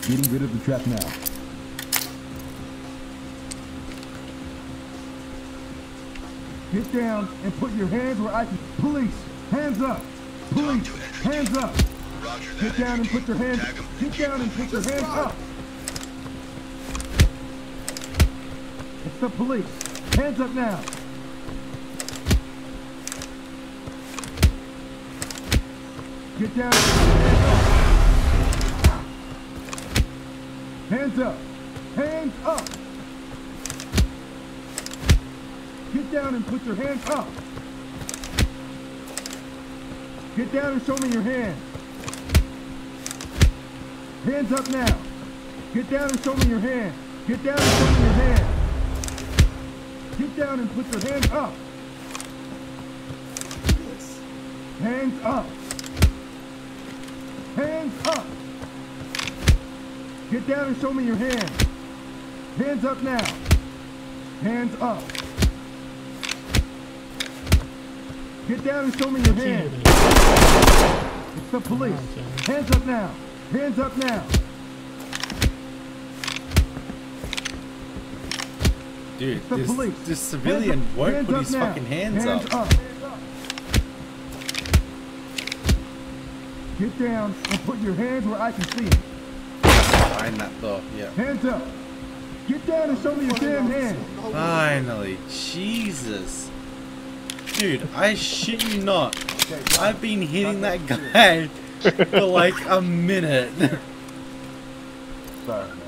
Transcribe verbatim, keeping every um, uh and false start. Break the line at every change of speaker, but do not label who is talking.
Getting rid of the trap now. Get down and put your hands where I can. Police, hands up. Police, hands up. Get down and put your hands. Get down and put your hands up. It's the police. Hands up now. Get down. Hands up. Hands up. Get down and put your hands up. Get down and show me your hands. Hands up now. Get down and show me your hands. Get down and show me your hands. Get down and put your hands up. Hands up. Hands up. Get down and show me your hands. Hands up now. Hands up. Get down and show me your hands. It's the police. Hands up now. Hands up now.
Dude,
the
this,
police.
this civilian won't put his fucking hands,
hands
up.
up. Get down and put your hands where I can see them.
Behind that door, yeah.
Hands up. Get down and show me your damn hands.
Finally. Jesus. Dude, I shit you not. I've been hitting that guy for like a minute.
Sorry, man.